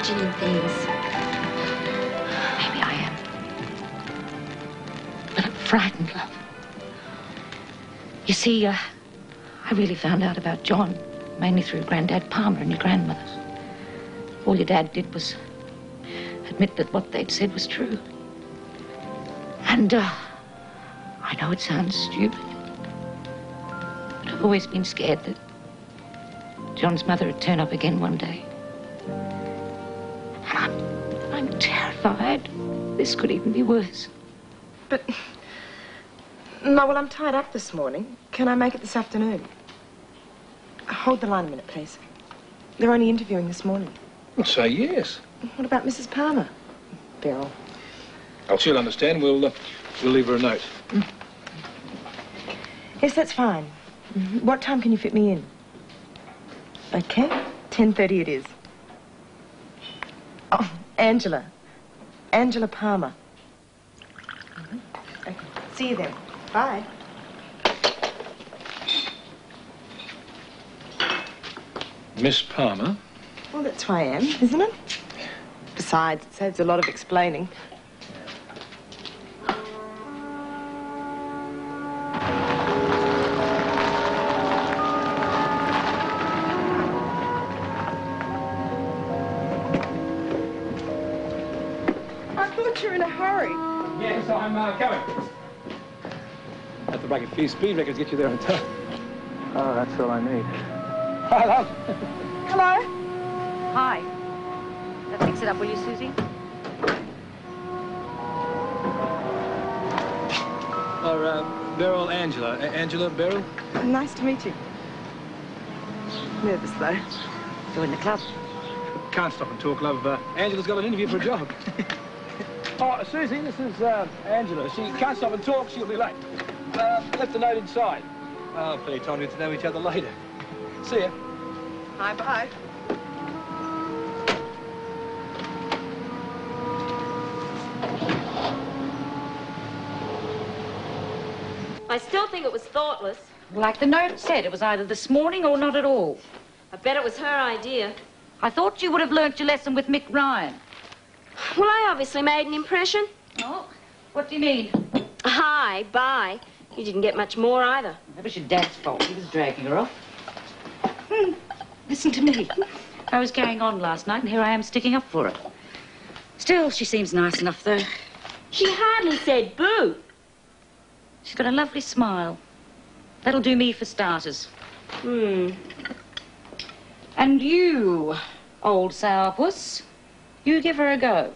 imagining things. Maybe I am. But I'm frightened, love. You see, I really found out about John, mainly through Grandad Palmer and your grandmother's. All your dad did was admit that what they'd said was true. And, I know it sounds stupid, but I've always been scared that John's mother would turn up again one day. And I'm terrified this could even be worse. But... No, well, I'm tied up this morning. Can I make it this afternoon? Hold the line a minute, please. They're only interviewing this morning. Well, say yes. What about Mrs. Palmer? Beryl. Oh, she'll understand. We'll leave her a note. Yes, that's fine. What time can you fit me in? Okay, 10:30 it is. Oh, Angela. Angela Palmer. Okay. See you then. Bye. Miss Palmer? Well, that's who I am, isn't it? Besides, it saves a lot of explaining. I thought you were in a hurry. Yes, I'm coming. Have to break a few speed records to get you there on time. Oh, that's all I need. Hi, love. Hello? Hi. Let's fix it up, will you, Susie? Or, Beryl, Angela. Angela, Beryl? Nice to meet you. Nervous, though. Join the club. Can't stop and talk, love. Angela's got an interview for a job. Oh, Susie, this is Angela. She can't stop and talk. She'll be late. Left a note inside. Oh, plenty of time to get to know each other later. See ya. Bye-bye. I still think it was thoughtless. Like the note said, it was either this morning or not at all. I bet it was her idea. I thought you would have learnt your lesson with Mick Ryan. Well, I obviously made an impression. Oh, what do you mean? Hi, bye. You didn't get much more either. That was your dad's fault. He was dragging her off. Listen to me. I was carrying on last night, and here I am sticking up for her. Still, she seems nice enough, though. She hardly said boo. She's got a lovely smile. That'll do me for starters. And you, old sourpuss, you give her a go.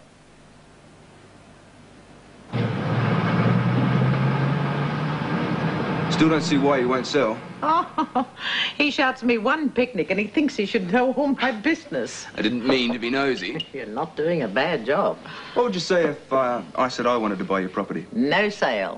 Still don't see why you won't sell. Oh, he shouts me one picnic and he thinks he should know all my business. I didn't mean to be nosy. You're not doing a bad job. What would you say if I said I wanted to buy your property? No sale.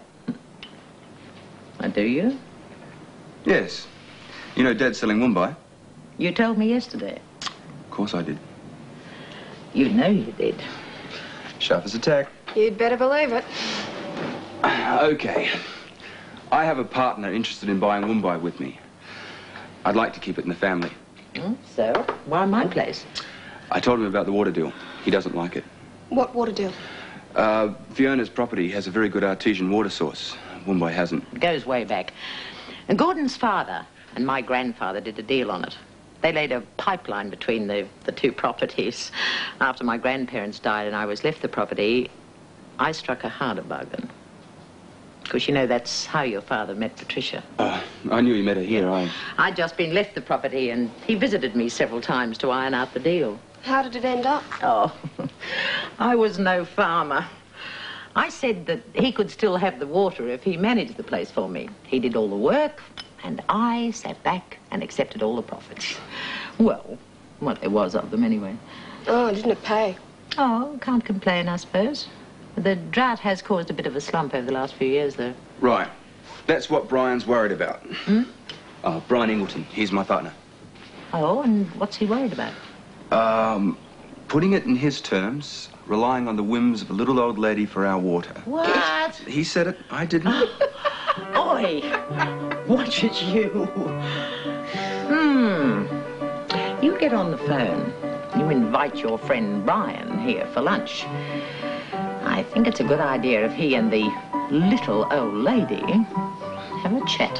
Do you? Yes. You know Dad's selling Mumbai. You told me yesterday. Of course I did. You know you did. Sharp as a tack. You'd better believe it. Okay. I have a partner interested in buying Mumbai with me. I'd like to keep it in the family. So, why my place? I told him about the water deal. He doesn't like it. What water deal? Fiona's property has a very good artesian water source. Mumbai hasn't. It goes way back. And Gordon's father and my grandfather did a deal on it. They laid a pipeline between the two properties. After my grandparents died and I was left the property, I struck a harder bargain. Because, you know, that's how your father met Patricia. I knew he met her here. I'd just been left the property and he visited me several times to iron out the deal. How did it end up? Oh, I was no farmer. I said that he could still have the water if he managed the place for me. He did all the work, and I sat back and accepted all the profits. Well, what there was of them anyway. Oh, didn't it pay? Oh, can't complain, I suppose. The drought has caused a bit of a slump over the last few years, though. Right. That's what Brian's worried about. Brian Ingleton. He's my partner. Oh, and what's he worried about? Putting it in his terms, relying on the whims of a little old lady for our water. What? He said it. I didn't. Oi! Watch it, you. You get on the phone. You you invite your friend Brian here for lunch. I think it's a good idea if he and the little old lady have a chat.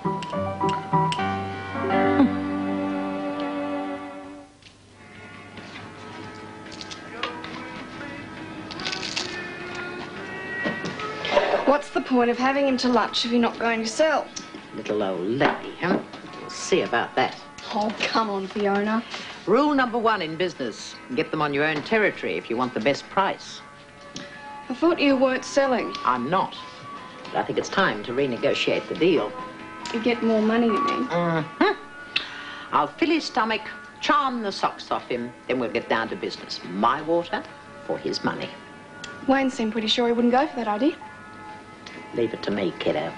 What's the point of having him to lunch if you're not going to sell? Little old lady, huh? We'll see about that. Oh, come on, Fiona. Rule number 1 in business, get them on your own territory if you want the best price. I thought you weren't selling. I'm not. But I think it's time to renegotiate the deal. You get more money, you mean? I'll fill his stomach, charm the socks off him, then we'll get down to business. My water for his money. Wayne seemed pretty sure he wouldn't go for that idea. Leave it to me, kiddo.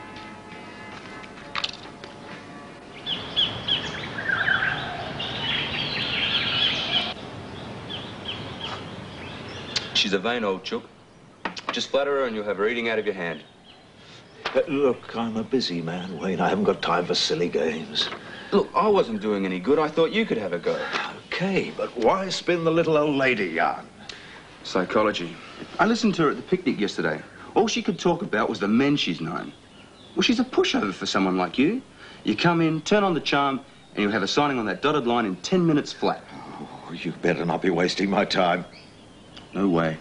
She's a vain old chook. Just flatter her and you'll have her eating out of your hand. Look, I'm a busy man, Wayne. I haven't got time for silly games. Look, I wasn't doing any good. I thought you could have a go. Okay, but why spin the little old lady yarn? Psychology. I listened to her at the picnic yesterday. All she could talk about was the men she's known. Well, she's a pushover for someone like you. You come in, turn on the charm, and you'll have a signing on that dotted line in 10 minutes flat. Oh, you better not be wasting my time. No way.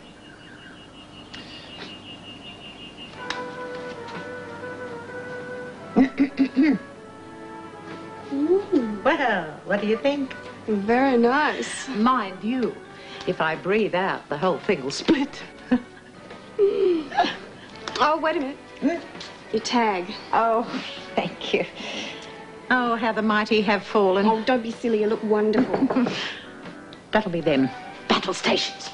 Well, what do you think? Very nice. Mind you, if I breathe out, the whole thing will split. Oh, wait a minute. Your tag. Oh, thank you. Oh, how the mighty have fallen. Oh, don't be silly. You look wonderful. That'll be them. Battle stations.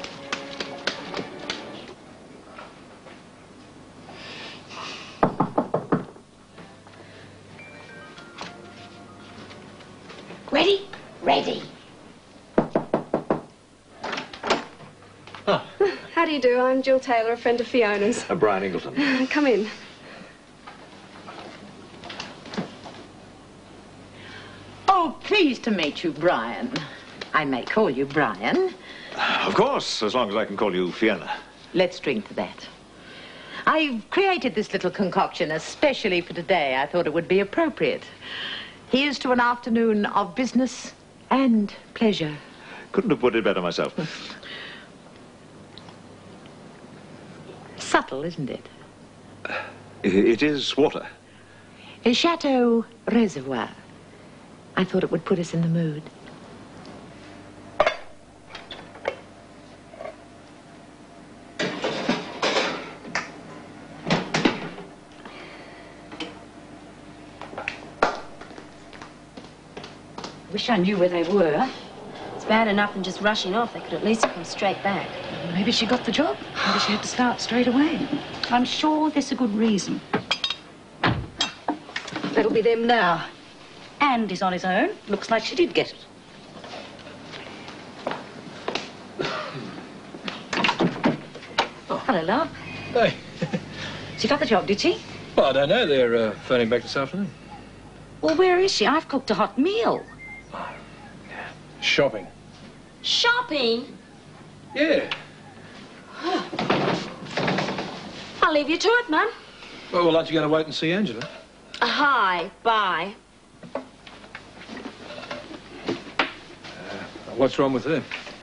Ready? Ready. How do you do? I'm Jill Taylor, a friend of Fiona's. Brian Ingleton. Come in. Oh, pleased to meet you, Brian. I may call you Brian. Of course, as long as I can call you Fiona. Let's drink to that. I've created this little concoction especially for today. I thought it would be appropriate. Here's to an afternoon of business and pleasure. Couldn't have put it better myself. Subtle, isn't it? It is water. A Chateau Reservoir. I thought it would put us in the mood. Wish I knew where they were. It's bad enough than just rushing off. They could at least come straight back. Maybe she got the job. Maybe she had to start straight away. I'm sure there's a good reason. That'll be them now. And he's on his own. Looks like she did get it. Oh, hello, love. Hey. She got the job, did she? Well, I don't know. They're phoning back this afternoon. Well, where is she? I've cooked a hot meal. Shopping. Shopping? Yeah. I'll leave you to it, Mum. Well, aren't you going to wait and see Angela? Hi, bye. What's wrong with her?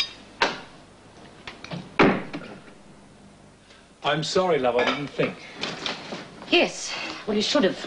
I'm sorry, love. I didn't think. Yes. Well, you should have.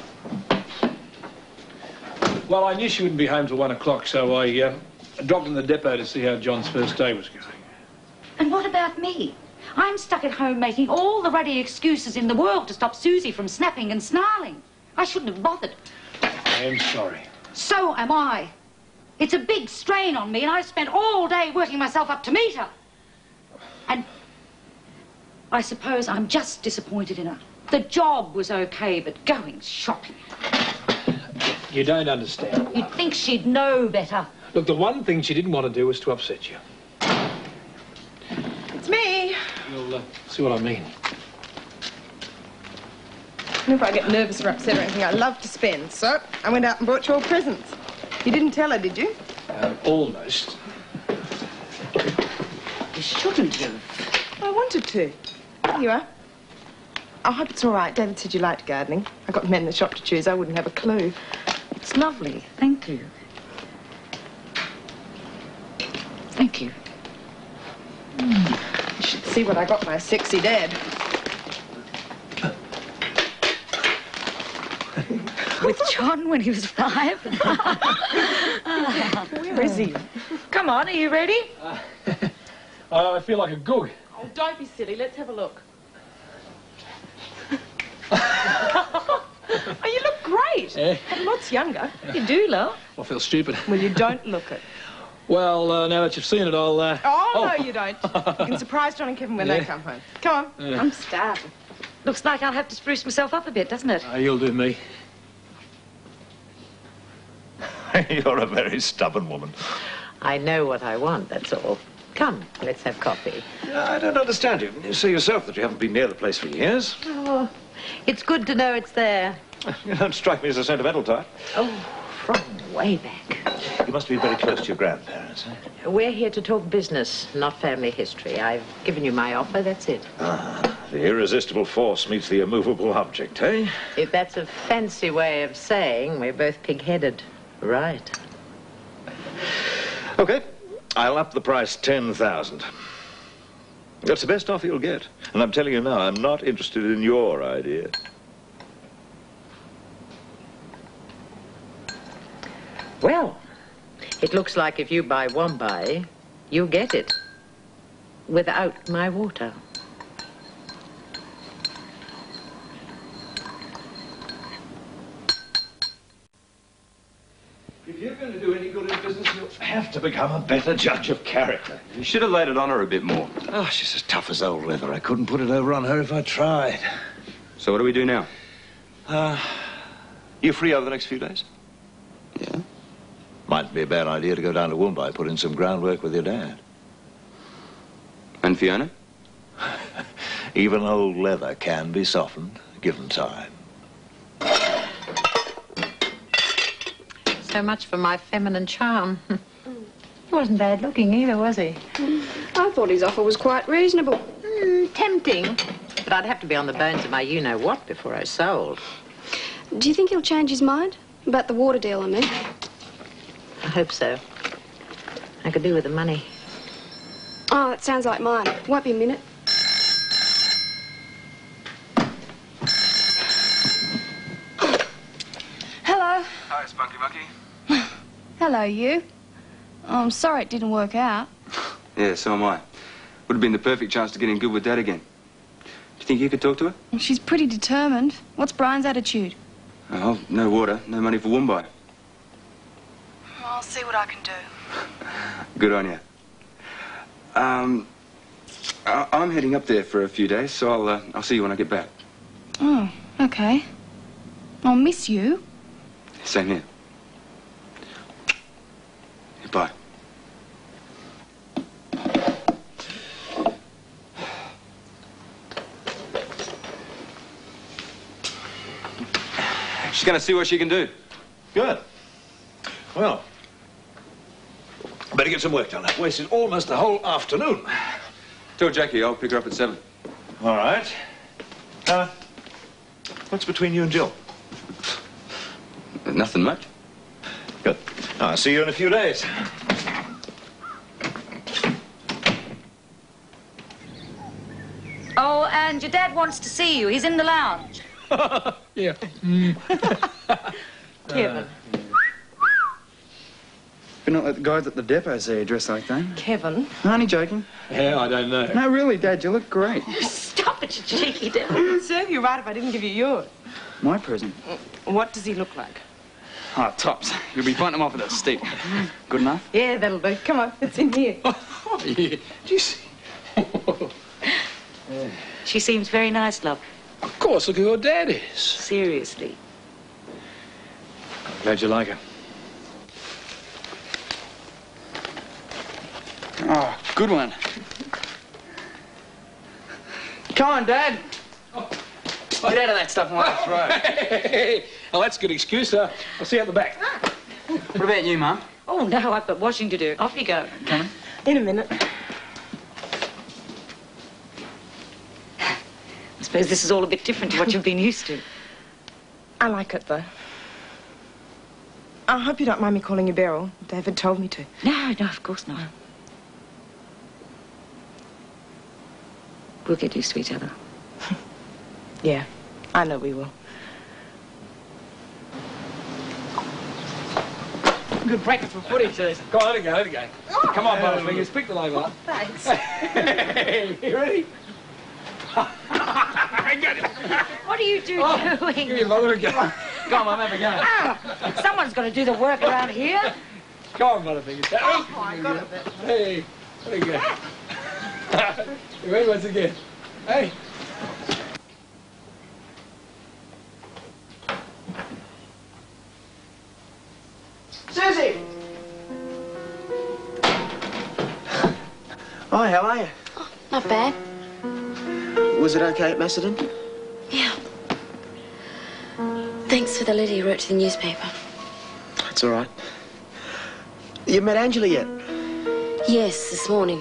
Well, I knew she wouldn't be home till 1 o'clock, so I dropped in the depot to see how John's first day was going. And what about me? I'm stuck at home making all the ruddy excuses in the world to stop Susie from snapping and snarling. I shouldn't have bothered. I am sorry. So am I. It's a big strain on me, and I've spent all day working myself up to meet her. And I suppose I'm just disappointed in her. The job was okay, but going shopping. You don't understand. You'd think she'd know better. Look, the one thing she didn't want to do was to upset you. It's me. You'll see what I mean. Whenever I get nervous or upset or anything, I love to spend. So I went out and bought you all presents. You didn't tell her, did you? Almost. You shouldn't have. I wanted to. Here you are. I hope it's all right. David said you liked gardening. I got the men in the shop to choose. I wouldn't have a clue. It's lovely. Thank you. Thank you. You should see what I got my sexy dad. With John when he was 5. Where is he? Come on, are you ready? I feel like a goog. Oh, don't be silly. Let's have a look. Oh, you look great. Eh? And lots younger. You do, love. I feel stupid. Well, you don't look it. Well, now that you've seen it, I'll... Oh, no, you don't. You can surprise John and Kevin when they come home. Come on. I'm starving. Looks like I'll have to spruce myself up a bit, doesn't it? You'll do me. You're a very stubborn woman. I know what I want, that's all. Come, let's have coffee. I don't understand you. You say yourself that you haven't been near the place for years. Oh, it's good to know it's there. You don't strike me as a sentimental type. Oh, from way back. You must be very close to your grandparents, eh? We're here to talk business, not family history. I've given you my offer, that's it. Ah, the irresistible force meets the immovable object, eh? If that's a fancy way of saying we're both pig-headed. Right. Okay, I'll up the price 10,000. That's the best offer you'll get. And I'm telling you now, I'm not interested in your idea. Well, it looks like if you buy Wombai, you get it. Without my water. If you're going to do any good in business, you'll have to become a better judge of character. You should have laid it on her a bit more. Oh, she's as tough as old leather. I couldn't put it over on her if I tried. So what do we do now? You free over the next few days? Yeah. Might be a bad idea to go down to Wombai, put in some groundwork with your dad. And Fiona? Even old leather can be softened, given time. So much for my feminine charm. He wasn't bad looking either, was he? I thought his offer was quite reasonable. Tempting. But I'd have to be on the bones of my you-know-what before I sold. Do you think he'll change his mind? About the water deal, I mean. I hope so. I could do with the money. Oh, that sounds like mine. Won't be a minute. Hello. Hi, Spunky Monkey. Hello, you. Oh, I'm sorry it didn't work out. Yeah, so am I. Would have been the perfect chance to get in good with Dad again. Do you think you could talk to her? She's pretty determined. What's Brian's attitude? Oh, no water, no money for Wombai. I'll see what I can do. Good on you. I'm heading up there for a few days, so I'll see you when I get back. Oh, okay. I'll miss you. Same here. Bye. She's going to see what she can do. Good. Well, better get some work done. I've wasted almost the whole afternoon. Tell Jackie I'll pick her up at 7. All right. What's between you and Jill? Nothing much. Good. I'll see you in a few days. Oh, and your dad wants to see you. He's in the lounge. Yeah. Kevin. But not let the guys at the depot see you dressed like that. Kevin. Only joking. Yeah, I don't know. No, really, Dad, you look great. Stop it, you cheeky devil. It'd serve you right if I didn't give you yours. My present. What does he look like? Oh, tops. You'll be pointing him off at a stick. Good enough? Yeah, that'll do. Come on, it's in here. Oh, yeah. Do you see? She seems very nice, love. Of course, look who your dad is. Seriously. I'm glad you like her. Oh, good one. Come on, Dad. Get out of that stuff and let us row. Hey, well, that's a good excuse. I'll see you at the back. What about you, Mum? Oh, no, I've got washing to do. Off you go. Coming? In a minute. suppose this is all a bit different to what you've been used to. I like it, though. I hope you don't mind me calling you Beryl. David told me to. No, of course not. We'll get used to each other. Yeah, I know we will. Good practice for footy, Cheese. Come on, let it go. Come on, Butterfingers, pick the line up. Thanks. Hey, you ready? What are you doing? Give me a mother a go. Come on, have a go. Someone's got to do the work around here. Come on, Butterfingers. Oh, I got a bit. Hey, there you go. You ready once again? Hey. Susie! Hi, how are you? Oh, not bad. Was it okay at Macedon? Yeah. Thanks for the letter you wrote to the newspaper. That's all right. You met Angela yet? Yes, this morning.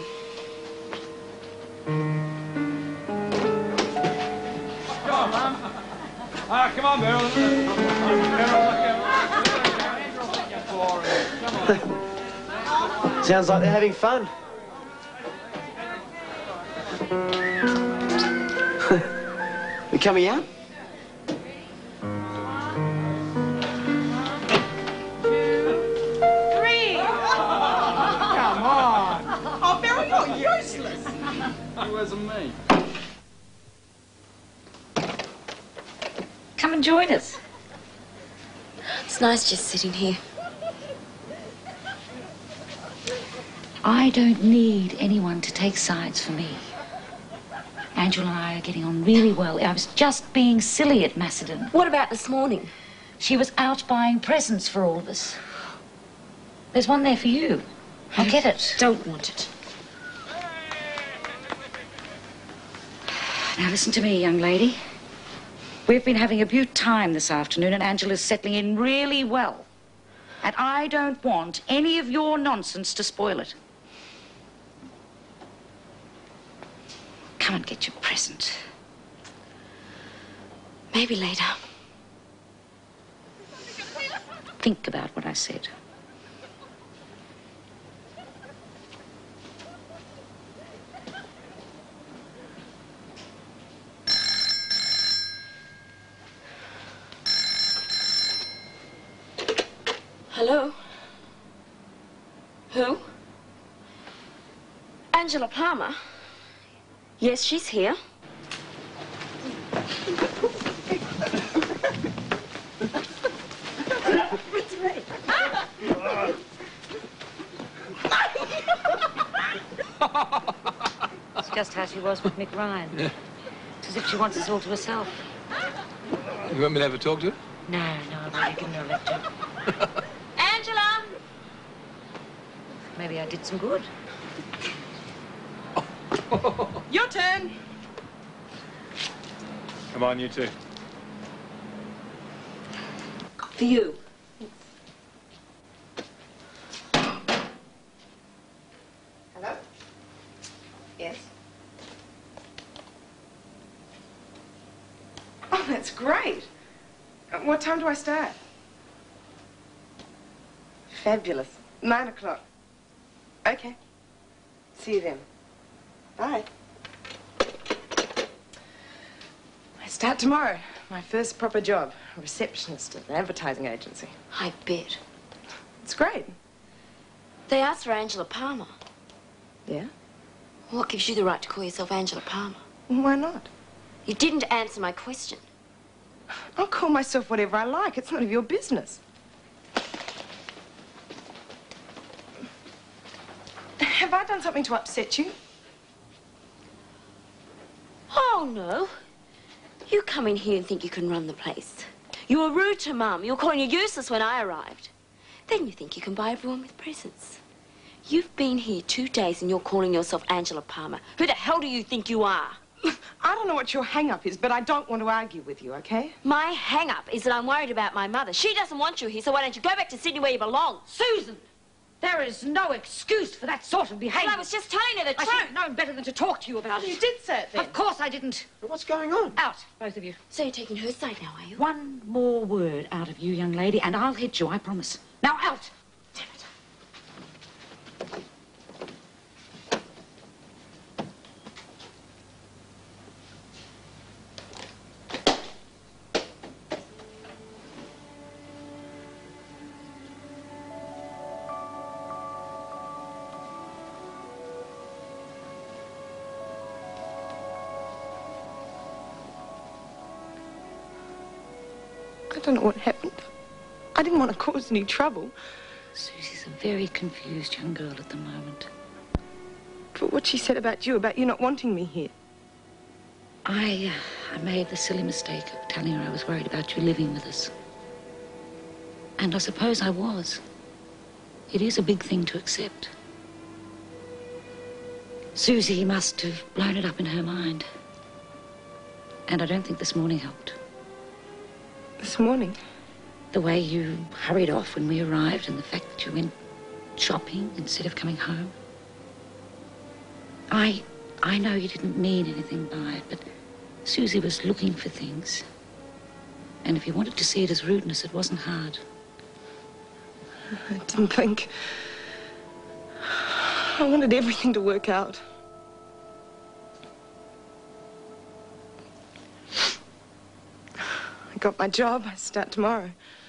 Come on, Beryl. Sounds like they're having fun. You coming out? Come on. Oh, Beryl, you're useless. It wasn't me. Come and join us. It's nice just sitting here. I don't need anyone to take sides for me. Angela and I are getting on really well. I was just being silly at Macedon. What about this morning? She was out buying presents for all of us. There's one there for you. I'll get it. Don't want it. Now listen to me, young lady. We've been having a beaut time this afternoon and Angela's settling in really well. And I don't want any of your nonsense to spoil it. Come and get your present. Maybe later. Think about what I said. Hello? Who? Angela Palmer? Yes, she's here. It's me. It's just how she was with Mick Ryan. Yeah. It's as if she wants us all to herself. You want me to have a talk to her? No, I've already given her a lecture. Angela! Maybe I did some good. Your turn. Come on, you two. For you. Hello? Yes? Oh, that's great. What time do I start? Fabulous. 9 o'clock. Okay. See you then. Bye. I start tomorrow. My first proper job. A receptionist at an advertising agency. I bet. It's great. They asked for Angela Palmer. Yeah? What gives you the right to call yourself Angela Palmer? Why not? You didn't answer my question. I'll call myself whatever I like. It's none of your business. Have I done something to upset you? Oh, no. You come in here and think you can run the place. You were rude to Mum. You were calling you useless when I arrived. Then you think you can buy everyone with presents. You've been here 2 days and you're calling yourself Angela Palmer. Who the hell do you think you are? I don't know what your hang-up is, but I don't want to argue with you, okay? My hang-up is that I'm worried about my mother. She doesn't want you here, so why don't you go back to Sydney where you belong? Susan! There is no excuse for that sort of behaviour. Well, I was just telling her the truth. I should have known better than to talk to you about it. You did say it then. Of course I didn't. But what's going on? Out, both of you. So you're taking her side now, are you? One more word out of you, young lady, and I'll hit you, I promise. Now, out! Damn it. I don't know what happened. I didn't want to cause any trouble. Susie's a very confused young girl at the moment. But what she said about you not wanting me here. I made the silly mistake of telling her I was worried about you living with us. And I suppose I was. It is a big thing to accept. Susie must have blown it up in her mind. And I don't think this morning helped. This morning? The way you hurried off when we arrived and the fact that you went shopping instead of coming home. I know you didn't mean anything by it, but Susie was looking for things. And if you wanted to see it as rudeness, it wasn't hard. I didn't think. I wanted everything to work out. I got my job. I start tomorrow.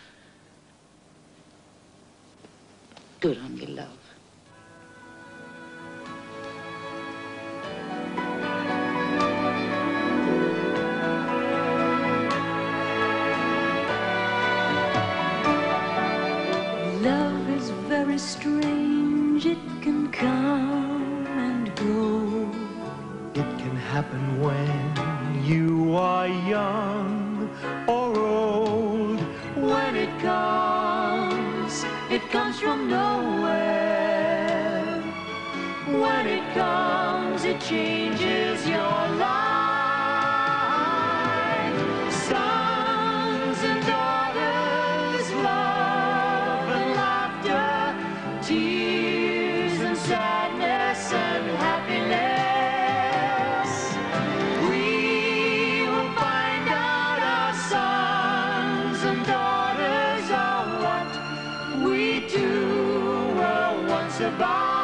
Good on you, love. Love is very strange. It can come and go. It can happen when you are young or old. When it comes from nowhere. When it comes, it changes your life. Sons and daughters, love and laughter, tears and sadness and happiness. We will find out our sons and daughters are what we two were once about.